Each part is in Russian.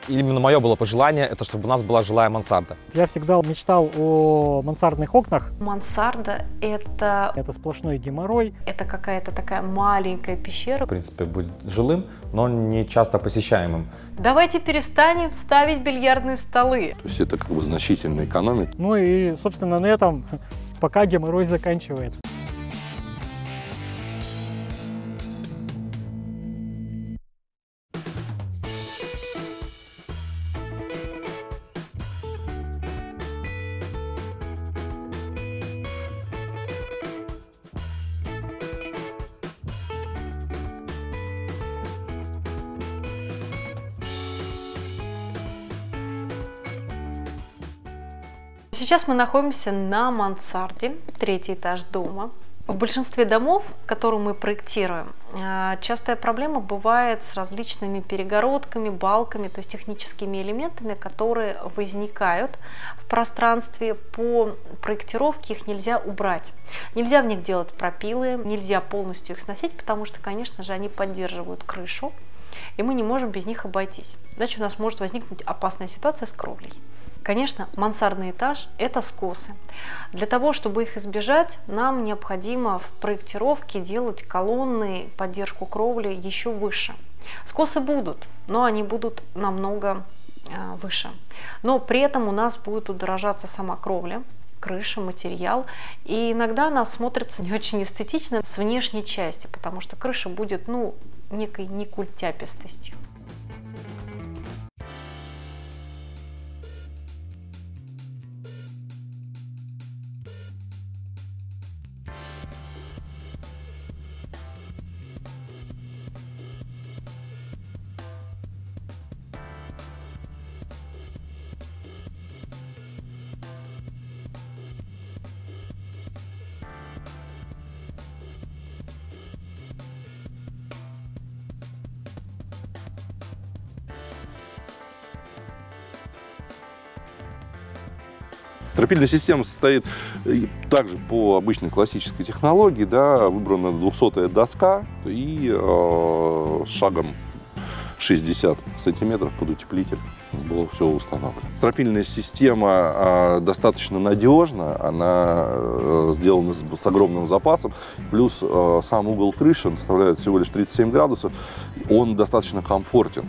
Именно мое было пожелание, это чтобы у нас была жилая мансарда. Я всегда мечтал о мансардных окнах. Мансарда – это сплошной геморрой. Это какая-то такая маленькая пещера. В принципе, будет жилым, но не часто посещаемым. Давайте перестанем ставить бильярдные столы. То есть это как бы значительно экономит. Ну и, собственно, на этом пока геморрой заканчивается. Сейчас мы находимся на мансарде, третий этаж дома. В большинстве домов, которые мы проектируем, частая проблема бывает с различными перегородками, балками, то есть техническими элементами, которые возникают в пространстве. По проектировке их нельзя убрать. Нельзя в них делать пропилы, нельзя полностью их сносить, потому что, конечно же, они поддерживают крышу, и мы не можем без них обойтись. Иначе у нас может возникнуть опасная ситуация с кровлей. Конечно, мансардный этаж – это скосы. Для того, чтобы их избежать, нам необходимо в проектировке делать колонны, поддержку кровли еще выше. Скосы будут, но они будут намного выше. Но при этом у нас будет удорожаться сама кровля, крыша, материал. И иногда она смотрится не очень эстетично с внешней части, потому что крыша будет некой некультяпистостью. Стропильная система состоит также по обычной классической технологии, да, выбрана 200-я доска и шагом 60 сантиметров под утеплитель было все установлено. Стропильная система достаточно надежна, она сделана с огромным запасом, плюс сам угол крыши составляет всего лишь 37 градусов, он достаточно комфортен.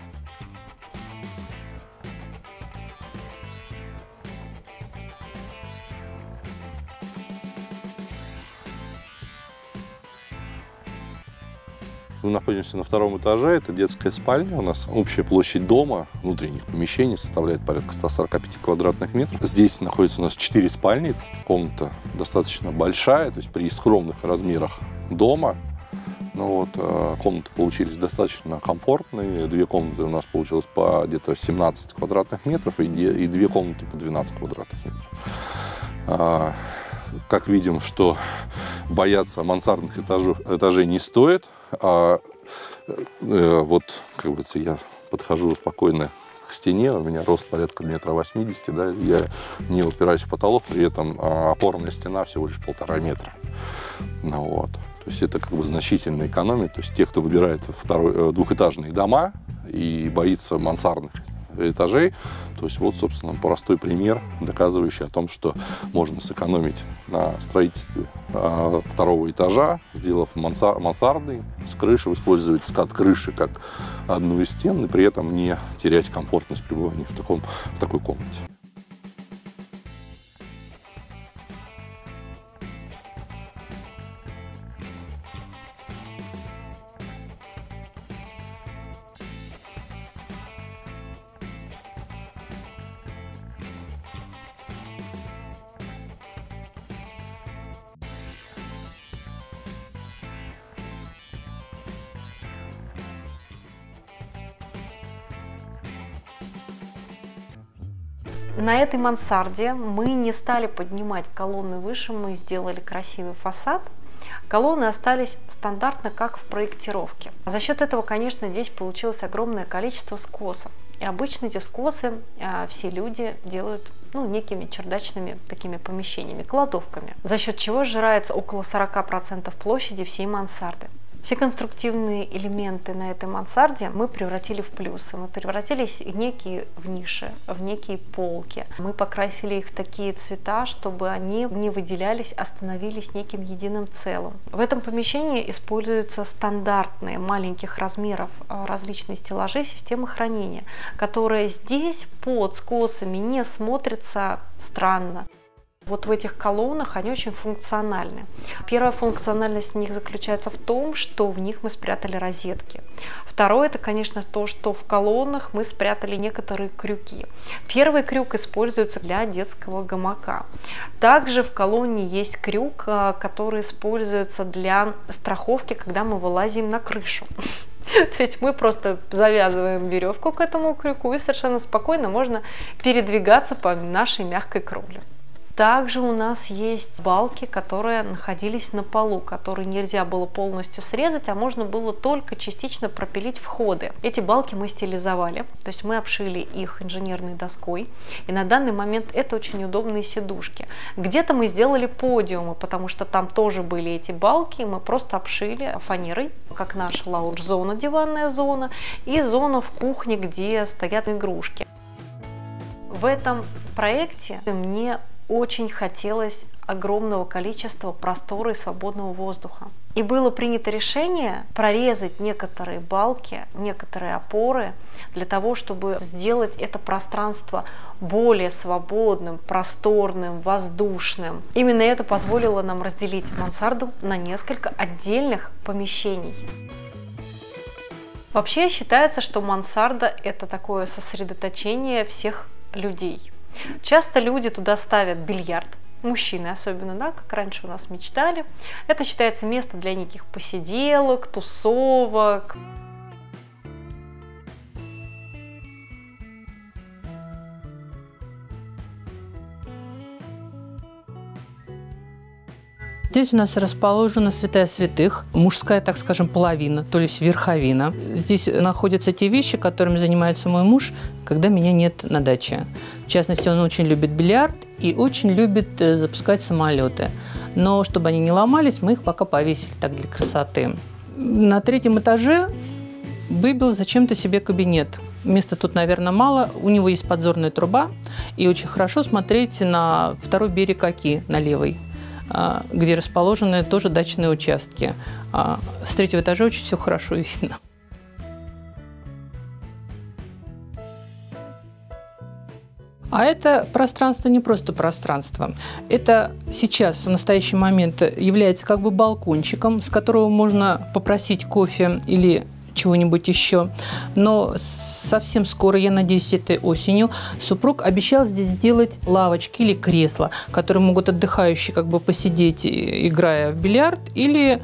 Мы находимся на втором этаже, это детская спальня. У нас общая площадь дома, внутренних помещений составляет порядка 145 квадратных метров. Здесь находится у нас 4 спальни. Комната достаточно большая, то есть при скромных размерах дома. Комнаты получились достаточно комфортные. 2 комнаты у нас получилось по где-то 17 квадратных метров и 2 комнаты по 12 квадратных метров. Как видим, что бояться мансардных этажей не стоит. Как говорится, я подхожу спокойно к стене, у меня рост порядка 1,80 м, да, я не упираюсь в потолок, при этом опорная стена всего лишь 1,5 метра. То есть это как бы значительно экономит. То есть те, кто выбирает двухэтажные дома и боится мансардных этажей, то есть собственно, простой пример, доказывающий о том, что можно сэкономить на строительстве второго этажа, сделав мансардный с крышей, использовать скат крыши как одну из стен, и при этом не терять комфортность пребывания в такой комнате. На этой мансарде мы не стали поднимать колонны выше, мы сделали красивый фасад. Колонны остались стандартно, как в проектировке. За счет этого, конечно, здесь получилось огромное количество скосов. И обычно эти скосы все люди делают некими чердачными такими помещениями, кладовками, за счет чего сжирается около 40% площади всей мансарды. Все конструктивные элементы на этой мансарде мы превратили в плюсы. Мы превратились в некие ниши, в некие полки. Мы покрасили их в такие цвета, чтобы они не выделялись, а становились неким единым целым. В этом помещении используются стандартные маленьких размеров различные стеллажи системы хранения, которые здесь под скосами не смотрятся странно. Вот в этих колоннах они очень функциональны. Первая функциональность в них заключается в том, что в них мы спрятали розетки. Второе, это, конечно, то, что в колоннах мы спрятали некоторые крюки. Первый крюк используется для детского гамака. Также в колонне есть крюк, который используется для страховки, когда мы вылазим на крышу. То есть мы просто завязываем веревку к этому крюку и совершенно спокойно можно передвигаться по нашей мягкой кровле. Также у нас есть балки, которые находились на полу, которые нельзя было полностью срезать, а можно было только частично пропилить входы. Эти балки мы стилизовали, то есть мы обшили их инженерной доской, и на данный момент это очень удобные сидушки. Где-то мы сделали подиумы, потому что там тоже были эти балки, и мы просто обшили фанерой, как наша лаунж-зона, диванная зона, и зона в кухне, где стоят игрушки. В этом проекте мне очень хотелось огромного количества простора и свободного воздуха. И было принято решение прорезать некоторые балки, некоторые опоры для того, чтобы сделать это пространство более свободным, просторным, воздушным. Именно это позволило нам разделить мансарду на несколько отдельных помещений. Вообще считается, что мансарда – это такое сосредоточение всех людей. Часто люди туда ставят бильярд, мужчины особенно, да, как раньше у нас мечтали. Это считается место для неких посиделок, тусовок. Здесь у нас расположена святая святых, мужская, так скажем, половина, то есть верховина. Здесь находятся те вещи, которыми занимается мой муж, когда меня нет на даче. В частности, он очень любит бильярд и очень любит запускать самолеты. Но чтобы они не ломались, мы их пока повесили так для красоты. На третьем этаже выбил зачем-то себе кабинет. Места тут, наверное, мало. У него есть подзорная труба, и очень хорошо смотреть на второй берег Оки, на левой, где расположены тоже дачные участки. С третьего этажа очень все хорошо видно. А это пространство не просто пространство. Это сейчас, в настоящий момент, является как бы балкончиком, с которого можно попросить кофе или чего-нибудь еще. Но совсем скоро, я надеюсь, этой осенью, супруг обещал здесь сделать лавочки или кресла, которые могут отдыхающие как бы посидеть, играя в бильярд, или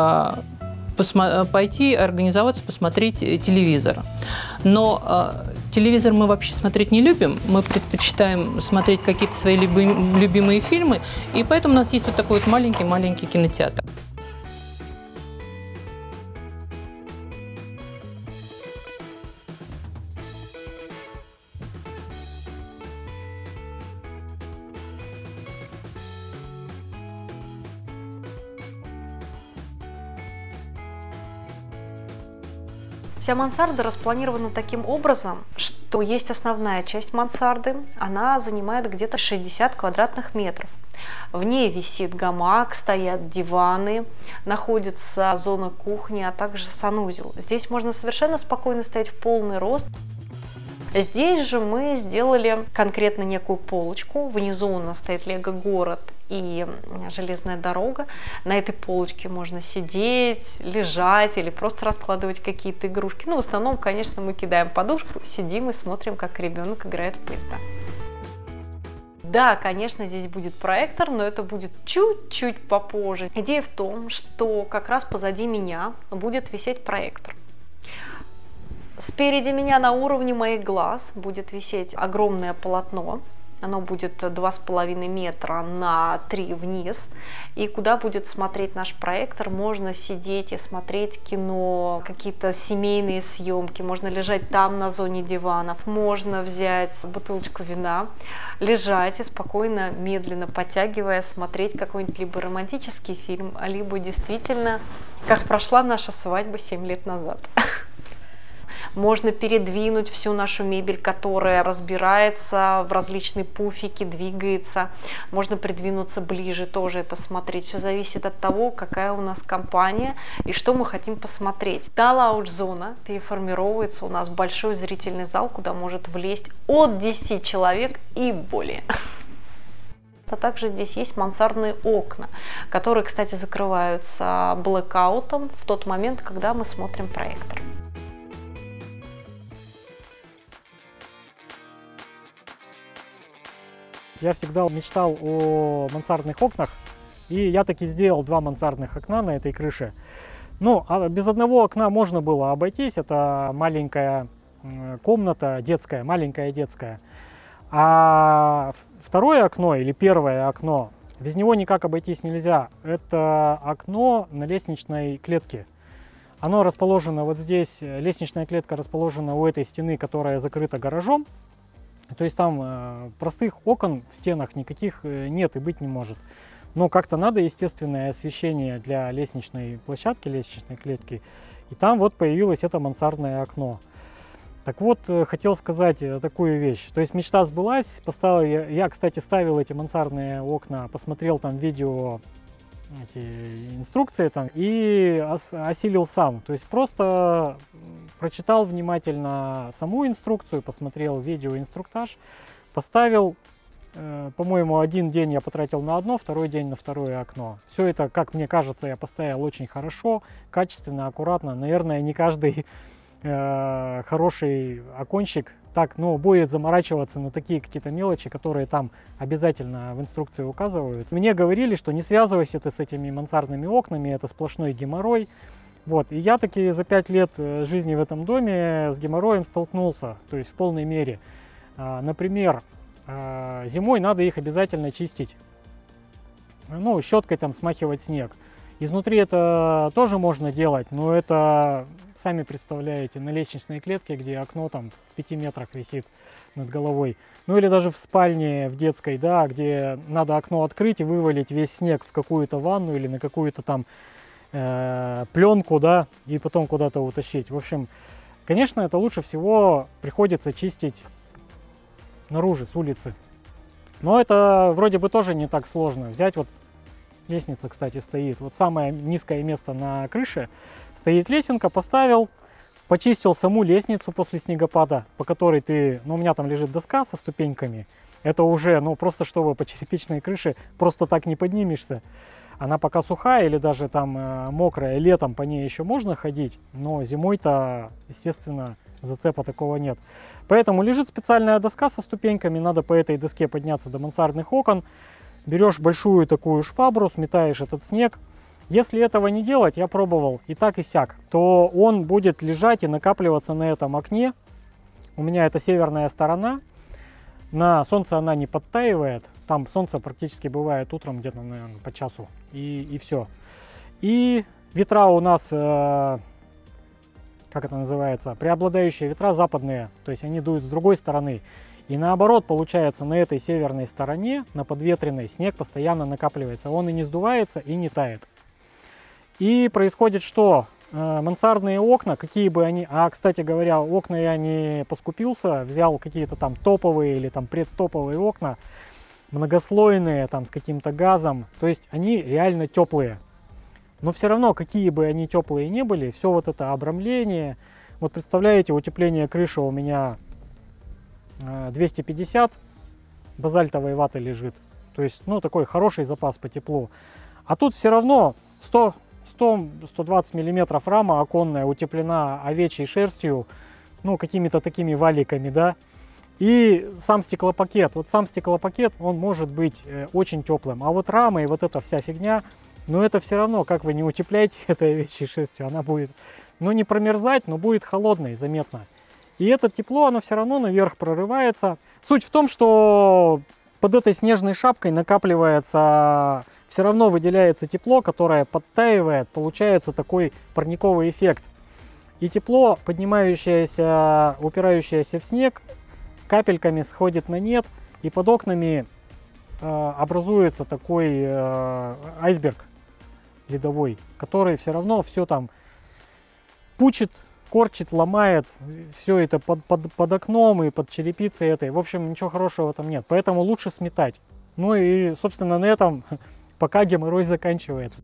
пойти организоваться, посмотреть телевизор. Но телевизор мы вообще смотреть не любим, мы предпочитаем смотреть какие-то свои любимые фильмы, и поэтому у нас есть вот такой вот маленький кинотеатр. Вся мансарда распланирована таким образом, что есть основная часть мансарды, она занимает где-то 60 квадратных метров. В ней висит гамак, стоят диваны, находится зона кухни, а также санузел. Здесь можно совершенно спокойно стоять в полный рост. Здесь же мы сделали конкретно некую полочку. Внизу у нас стоит лего-город и железная дорога. На этой полочке можно сидеть, лежать или просто раскладывать какие-то игрушки. Ну, в основном, конечно, мы кидаем подушку, сидим и смотрим, как ребенок играет в поезда. Да, конечно, здесь будет проектор, но это будет чуть-чуть попозже. Идея в том, что как раз позади меня будет висеть проектор. Спереди меня на уровне моих глаз будет висеть огромное полотно, Оно будет 2,5 метра на 3 вниз. И куда будет смотреть наш проектор, можно сидеть и смотреть кино, какие-то семейные съемки, можно лежать там на зоне диванов, можно взять бутылочку вина, лежать и спокойно, медленно подтягивая, смотреть какой-нибудь либо романтический фильм, либо действительно, как прошла наша свадьба 7 лет назад. Можно передвинуть всю нашу мебель, которая разбирается в различные пуфики, двигается. Можно придвинуться ближе, тоже это смотреть. Все зависит от того, какая у нас компания и что мы хотим посмотреть. Та лаунж-зона переформировывается у нас в большой зрительный зал, куда может влезть от 10 человек и более. А также здесь есть мансардные окна, которые, кстати, закрываются блэкаутом в тот момент, когда мы смотрим проектор. Я всегда мечтал о мансардных окнах, и я таки сделал 2 мансардных окна на этой крыше. Ну, а без одного окна можно было обойтись, это маленькая комната детская, маленькая детская. А второе окно или первое окно, без него никак обойтись нельзя. Это окно на лестничной клетке. Оно расположено вот здесь, лестничная клетка расположена у этой стены, которая закрыта гаражом. То есть там простых окон в стенах никаких нет и быть не может. Но как-то надо естественное освещение для лестничной площадки, лестничной клетки. И там вот появилось это мансардное окно. Так вот, хотел сказать такую вещь. То есть мечта сбылась. Поставил я, кстати, ставил эти мансардные окна, посмотрел там видео, эти инструкции там и осилил сам. То есть просто прочитал внимательно саму инструкцию, посмотрел видеоинструктаж, поставил. По-моему, один день я потратил на одно, второй день на второе окно. Все это, как мне кажется, я поставил очень хорошо, качественно, аккуратно. Наверное, не каждый хороший окончик так, ну, будет заморачиваться на такие какие-то мелочи, которые там обязательно в инструкции указывают. Мне говорили, что не связывайся ты с этими мансардными окнами, это сплошной геморрой. Вот, и я таки за 5 лет жизни в этом доме с геморроем столкнулся, то есть в полной мере. Например, зимой надо их обязательно чистить, ну, щеткой там смахивать снег. Изнутри это тоже можно делать, но это, сами представляете, на лестничной клетке, где окно там в 5 метрах висит над головой. Ну или даже в спальне, в детской, да, где надо окно открыть и вывалить весь снег в какую-то ванну или на какую-то там пленку, да, и потом куда-то утащить. В общем, конечно, это лучше всего приходится чистить наружу, с улицы. Но это вроде бы тоже не так сложно. Взять вот лестница, кстати, стоит. Вот самое низкое место на крыше. Стоит лесенка, поставил, почистил саму лестницу после снегопада, по которой ты... Ну, у меня там лежит доска со ступеньками. Это уже, ну, просто чтобы по черепичной крыше просто так не поднимешься. Она пока сухая или даже там мокрая, летом по ней еще можно ходить, но зимой-то, естественно, зацепа такого нет. Поэтому лежит специальная доска со ступеньками, надо по этой доске подняться до мансардных окон. Берешь большую такую швабру, сметаешь этот снег. Если этого не делать, я пробовал и так и сяк, то он будет лежать и накапливаться на этом окне. У меня это северная сторона. На солнце она не подтаивает. Там солнце практически бывает утром где-то, наверное, по часу. И все. И ветра у нас, как это называется, преобладающие ветра западные. То есть они дуют с другой стороны. И наоборот, получается, на этой северной стороне, на подветренной, снег постоянно накапливается. Он и не сдувается, и не тает. И происходит что? Мансардные окна, какие бы они... А, кстати говоря, окна я не поскупился, взял какие-то там топовые или там предтоповые окна, многослойные, там с каким-то газом. То есть они реально теплые. Но все равно, какие бы они теплые не были, все вот это обрамление... Вот представляете, утепление крыши у меня 250 базальтовой ваты лежит. То есть, ну, такой хороший запас по теплу. А тут все равно 100-120 миллиметров рама оконная утеплена овечьей шерстью, ну, какими-то такими валиками, да. И сам стеклопакет. Вот сам стеклопакет, он может быть очень теплым. А вот рама и вот эта вся фигня, но это все равно, как вы не утепляете этой овечьей шерстью, она будет, ну, не промерзать, но будет холодной заметно. И это тепло, оно все равно наверх прорывается. Суть в том, что под этой снежной шапкой накапливается, все равно выделяется тепло, которое подтаивает, получается такой парниковый эффект. И тепло, поднимающееся, упирающееся в снег, капельками сходит на нет, и под окнами образуется такой айсберг ледовой, который все равно все там пучит, корчит, ломает, все это под окном и под черепицей этой. В общем, ничего хорошего там нет, поэтому лучше сметать. Ну и, собственно, на этом пока геморрой заканчивается.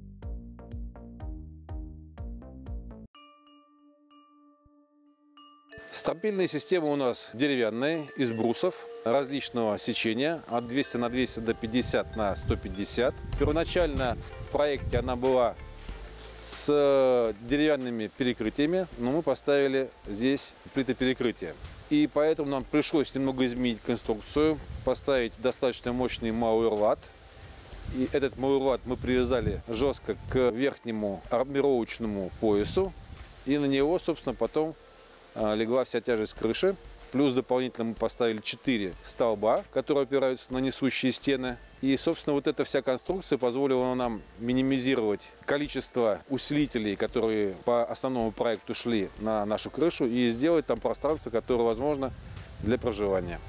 Стропильные системы у нас деревянные, из брусов различного сечения, от 200 на 200 до 50 на 150. Первоначально в проекте она была с деревянными перекрытиями, но мы поставили здесь плиты перекрытия. И поэтому нам пришлось немного изменить конструкцию, поставить достаточно мощный мауэрлат. И этот мауэрлат мы привязали жестко к верхнему армировочному поясу. И на него, собственно, потом легла вся тяжесть крыши. Плюс дополнительно мы поставили 4 столба, которые опираются на несущие стены. И, собственно, вот эта вся конструкция позволила нам минимизировать количество усилителей, которые по основному проекту шли на нашу крышу, и сделать там пространство, которое возможно для проживания.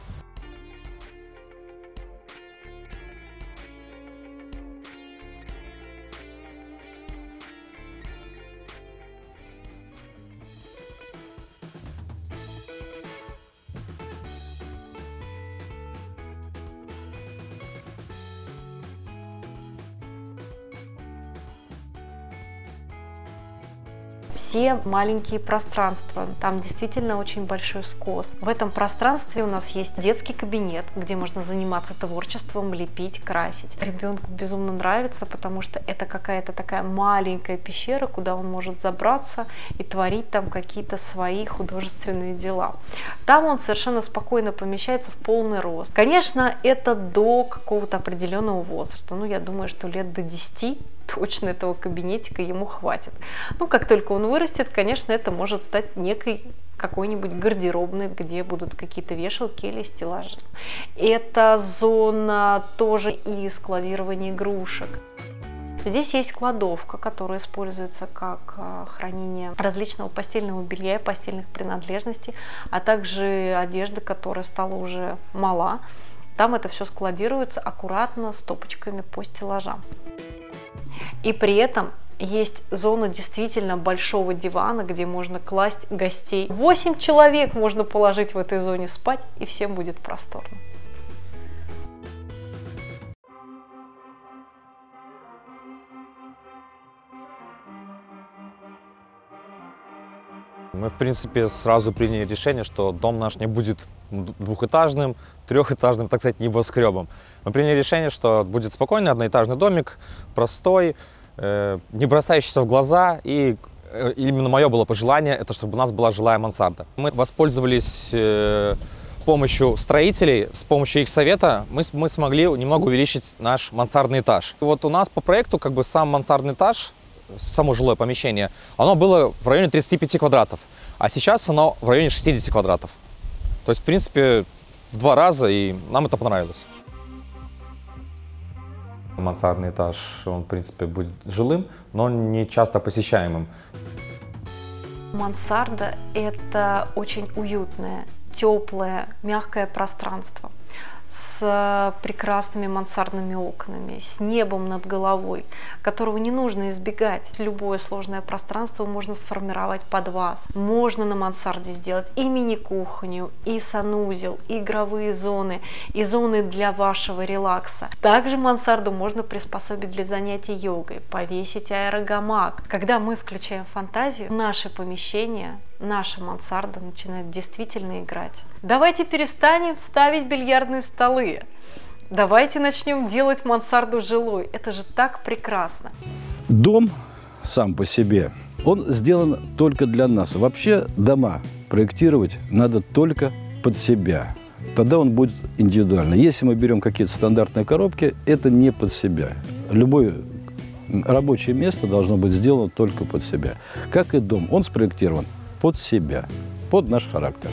Все маленькие пространства, там действительно очень большой скос. В этом пространстве у нас есть детский кабинет, где можно заниматься творчеством, лепить, красить. Ребенку безумно нравится, потому что это какая-то такая маленькая пещера, куда он может забраться и творить там какие-то свои художественные дела. Там он совершенно спокойно помещается в полный рост. Конечно, это до какого-то определенного возраста. Ну, я думаю, что лет до 10 точно этого кабинетика ему хватит. Ну, как только он вырастет, конечно, это может стать некой какой-нибудь гардеробной, где будут какие-то вешалки или стеллажи. Это зона тоже и складирования игрушек. Здесь есть кладовка, которая используется как хранение различного постельного белья и постельных принадлежностей, а также одежды, которая стала уже мала. Там это все складируется аккуратно, стопочками по стеллажам. И при этом есть зона действительно большого дивана, где можно класть гостей. 8 человек можно положить в этой зоне спать, и всем будет просторно. Мы, в принципе, сразу приняли решение, что дом наш не будет двухэтажным, трехэтажным, так сказать, небоскребом. Мы приняли решение, что будет спокойный одноэтажный домик, простой, не бросающийся в глаза. И именно мое было пожелание, это чтобы у нас была жилая мансарда. Мы воспользовались помощью строителей, с помощью их совета мы смогли немного увеличить наш мансардный этаж. И вот у нас по проекту как бы сам мансардный этаж, само жилое помещение, оно было в районе 35 квадратов, а сейчас оно в районе 60 квадратов. То есть, в принципе, в 2 раза, и нам это понравилось. Мансардный этаж, он, в принципе, будет жилым, но не часто посещаемым. Мансарда – это очень уютное, теплое, мягкое пространство с прекрасными мансардными окнами, с небом над головой, которого не нужно избегать. Любое сложное пространство можно сформировать под вас. Можно на мансарде сделать и мини-кухню, и санузел, и игровые зоны, и зоны для вашего релакса. Также мансарду можно приспособить для занятий йогой, повесить аэрогамак. Когда мы включаем фантазию, наше помещение, наша мансарда начинает действительно играть. Давайте перестанем ставить бильярдные столы. Давайте начнем делать мансарду жилой. Это же так прекрасно. Дом сам по себе, он сделан только для нас. Вообще дома проектировать надо только под себя. Тогда он будет индивидуально. Если мы берем какие-то стандартные коробки, это не под себя. Любое рабочее место должно быть сделано только под себя. Как и дом, он спроектирован под себя. под наш характер.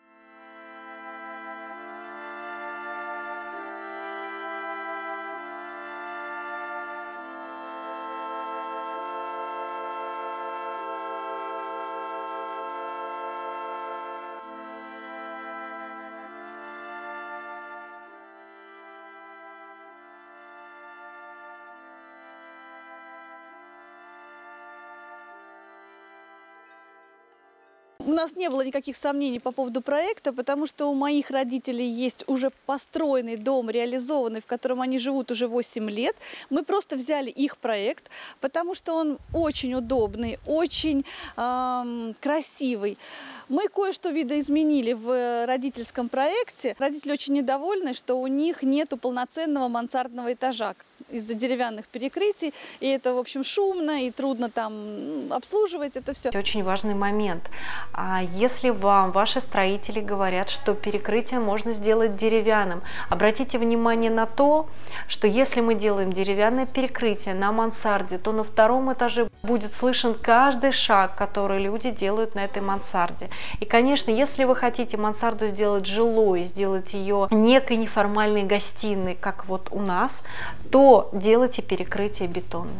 У нас не было никаких сомнений по поводу проекта, потому что у моих родителей есть уже построенный дом, реализованный, в котором они живут уже 8 лет. Мы просто взяли их проект, потому что он очень удобный, очень красивый. Мы кое-что видоизменили в родительском проекте. Родители очень недовольны, что у них нету полноценного мансардного этажа из-за деревянных перекрытий. И это, в общем, шумно и трудно там обслуживать это все. Очень важный момент. А если вам ваши строители говорят, что перекрытие можно сделать деревянным, обратите внимание на то, что если мы делаем деревянное перекрытие на мансарде, то на 2-м этаже будет слышен каждый шаг, который люди делают на этой мансарде. И, конечно, если вы хотите мансарду сделать жилой, сделать ее некой неформальной гостиной, как вот у нас, то делайте перекрытие бетонным.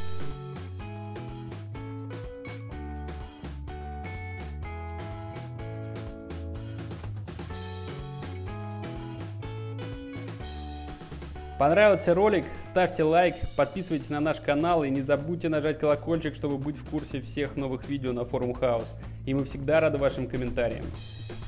Понравился ролик? Ставьте лайк, подписывайтесь на наш канал и не забудьте нажать колокольчик, чтобы быть в курсе всех новых видео на форум Хаус. И мы всегда рады вашим комментариям.